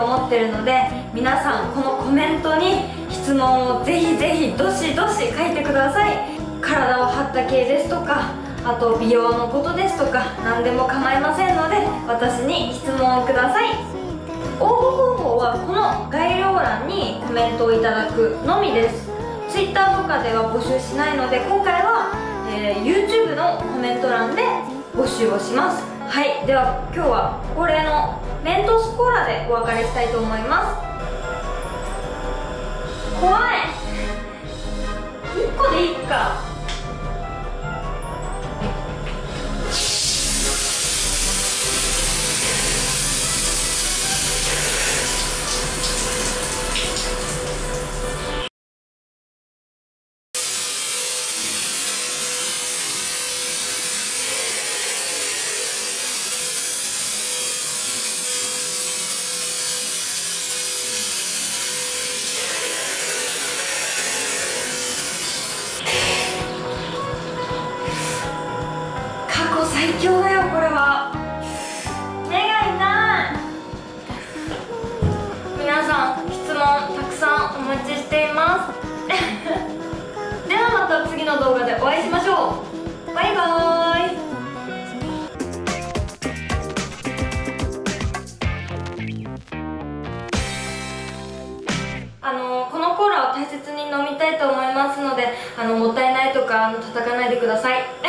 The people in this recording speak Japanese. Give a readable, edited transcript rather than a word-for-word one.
と思ってるので、皆さんこのコメントに質問をぜひぜひどしどし書いてください。体を張った系ですとか、あと美容のことですとか、何でも構いませんので私に質問をください。応募方法はこの概要欄にコメントをいただくのみです。 Twitter とかでは募集しないので、今回は、YouTube のコメント欄で募集をします。はい、では今日は恒例のメントスコーラでお別れしたいと思います。怖い、1個でいいか。最強だよ、これは。目が痛い。皆さん質問たくさんお待ちしていますではまた次の動画でお会いしましょう。バイバーイ。このコーラを大切に飲みたいと思いますので、もったいないとか叩かないでください。